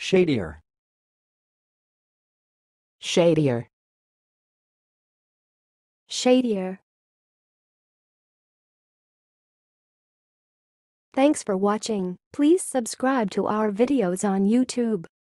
Shadier. Shadier. Shadier. Thanks for watching. Please subscribe to our videos on YouTube.